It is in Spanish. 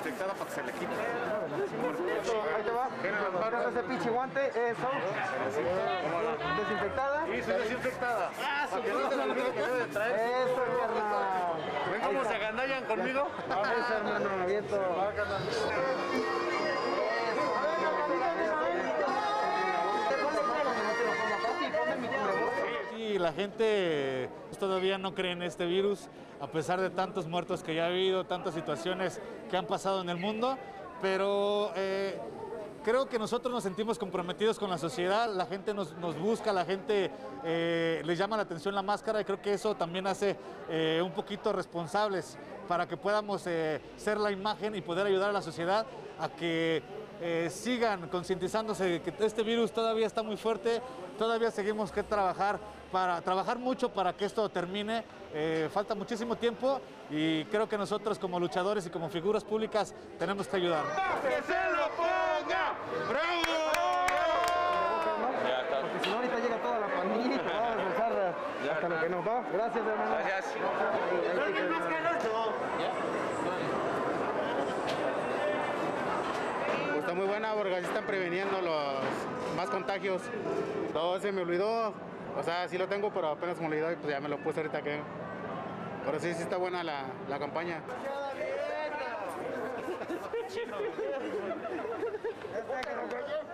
desinfectada para que se le quite. Ahí te va. Agarra ese pinche guante, eso. Desinfectada. Sí, soy desinfectada. Para que no se le olvide que debe de traer. Eso, carnal. ¿Ven cómo se agandallan conmigo? Eso, hermano, viento. Sí, la gente todavía no cree en este virus, a pesar de tantos muertos que ya ha habido, tantas situaciones que han pasado en el mundo, pero creo que nosotros nos sentimos comprometidos con la sociedad, la gente nos busca, la gente les llama la atención la máscara y creo que eso también hace un poquito responsables para que podamos ser la imagen y poder ayudar a la sociedad a que sigan concientizándose de que este virus todavía está muy fuerte, todavía seguimos que trabajar mucho para que esto termine, falta muchísimo tiempo y creo que nosotros como luchadores y como figuras públicas tenemos que ayudar. ¡Que se lo ponga! ¡Bravo! Porque si no ahorita llega toda la pandilla, vamos a alzar hasta lo que nos va. Gracias, hermano. Gracias. Pues está muy buena porque así están preveniendo los más contagios. No, se me olvidó. O sea, sí lo tengo, pero apenas me olvidó y pues ya me lo puse ahorita que... Pero sí está buena la campaña. Chino.